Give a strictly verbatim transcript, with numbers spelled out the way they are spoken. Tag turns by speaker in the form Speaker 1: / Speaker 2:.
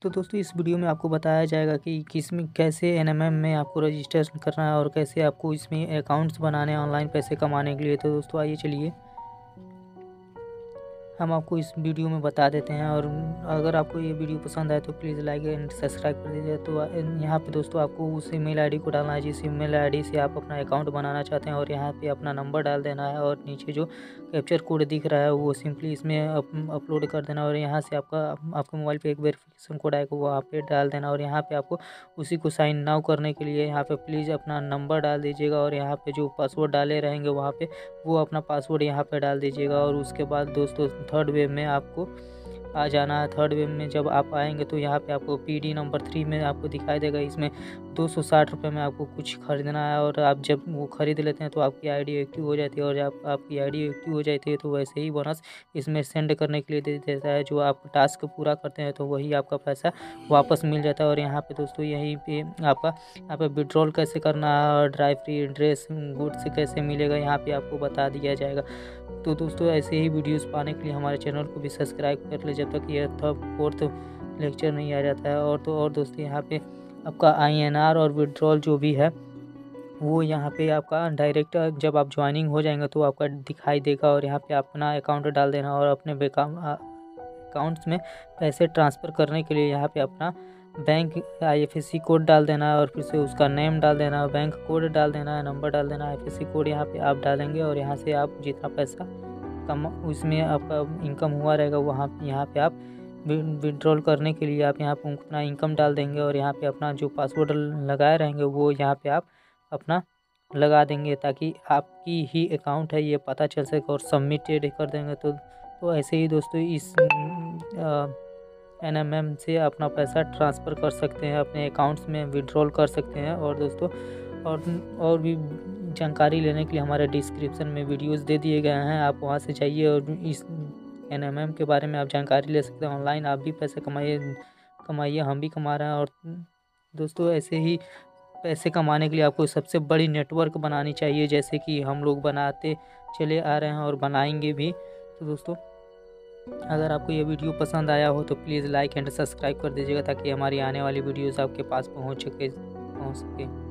Speaker 1: तो दोस्तों इस वीडियो में आपको बताया जाएगा कि किस में कैसे एनएमएम में आपको रजिस्टर करना है और कैसे आपको इसमें अकाउंट्स बनाने हैं ऑनलाइन पैसे कमाने के लिए। तो दोस्तों आइए चलिए हम आपको इस वीडियो में बता देते हैं। और अगर आपको ये वीडियो पसंद आए तो प्लीज़ लाइक एंड सब्सक्राइब कर दीजिए। तो यहाँ पे दोस्तों आपको उस ईमेल आईडी को डालना है जिस ईमेल आईडी से आप अपना अकाउंट बनाना चाहते हैं, और यहाँ पे अपना नंबर डाल देना है और नीचे जो कैप्चर कोड दिख रहा है वो सिंपली इसमें अपलोड कर देना। और यहाँ से आपका आपके मोबाइल पे एक वेरिफिकेशन कोड आएगा वो आप पे डाल देना। और यहाँ पे आपको उसी को साइन नाउ करने के लिए यहाँ पे प्लीज़ अपना नंबर डाल दीजिएगा, और यहाँ पे जो पासवर्ड डाले रहेंगे वहाँ पे वो अपना पासवर्ड यहाँ पे डाल दीजिएगा। और उसके बाद दोस्तों थर्ड वेब में आपको आ जाना है। थर्ड वेब में जब आप आएंगे तो यहाँ पे आपको पीडी नंबर थ्री में आपको दिखाई देगा। इसमें दो सौ साठ रुपये में आपको कुछ खरीदना है, और आप जब वो ख़रीद लेते हैं तो आपकी आईडी एक्टिव हो जाती है। और जब आपकी आईडी एक्टिव हो जाती है तो वैसे ही बोनस इसमें सेंड करने के लिए दे देता है। जो आप टास्क पूरा करते हैं तो वही आपका पैसा वापस मिल जाता है। और यहाँ पे दोस्तों यहीं पे आपका यहाँ पे विड्रॉल कैसे करना है और ड्राई फ्री ड्रेस गुड्स कैसे मिलेगा यहाँ पे आपको बता दिया जाएगा। तो दोस्तों ऐसे ही वीडियोस पाने के लिए हमारे चैनल को भी सब्सक्राइब कर ले जब तक ये थर्ड फोर्थ लेक्चर नहीं आ जाता है। और तो और दोस्तों यहाँ पे आपका आईएनआर और विड्रॉल जो भी है वो यहाँ पे आपका डायरेक्ट जब आप ज्वाइनिंग हो जाएंगे तो आपका दिखाई देगा। और यहाँ पे अपना अकाउंट डाल देना और अपने अकाउंट्स में पैसे ट्रांसफ़र करने के लिए यहाँ पे अपना बैंक आईएफएससी कोड डाल देना है, और फिर से उसका नेम डाल देना है, बैंक कोड डाल देना है, नंबर डाल देना है, आईएफएससी कोड यहाँ पे आप डालेंगे। और यहाँ से आप जितना पैसा कम उसमें आपका इनकम हुआ रहेगा वहाँ यहाँ पे आप विड्रॉल करने के लिए आप यहाँ पे अपना इनकम डाल देंगे। और यहाँ पे अपना जो पासवर्ड लगाए रहेंगे वो यहाँ पे आप अपना लगा देंगे ताकि आपकी ही अकाउंट है ये पता चल सके, और सबमिटेड कर देंगे। तो तो ऐसे ही दोस्तों इस एनएमएम से अपना पैसा ट्रांसफ़र कर सकते हैं, अपने अकाउंट्स में विड्रॉल कर सकते हैं। और दोस्तों और और भी जानकारी लेने के लिए हमारे डिस्क्रिप्शन में वीडियोस दे दिए गए हैं, आप वहां से जाइए और इस एनएमएम के बारे में आप जानकारी ले सकते हैं। ऑनलाइन आप भी पैसे कमाइए कमाइए हम भी कमा रहे हैं। और दोस्तों ऐसे ही पैसे कमाने के लिए आपको सबसे बड़ी नेटवर्क बनानी चाहिए, जैसे कि हम लोग बनाते चले आ रहे हैं और बनाएंगे भी। तो दोस्तों अगर आपको ये वीडियो पसंद आया हो तो प्लीज़ लाइक एंड सब्सक्राइब कर दीजिएगा ताकि हमारी आने वाली वीडियोस आपके पास पहुंच सके पहुंच सके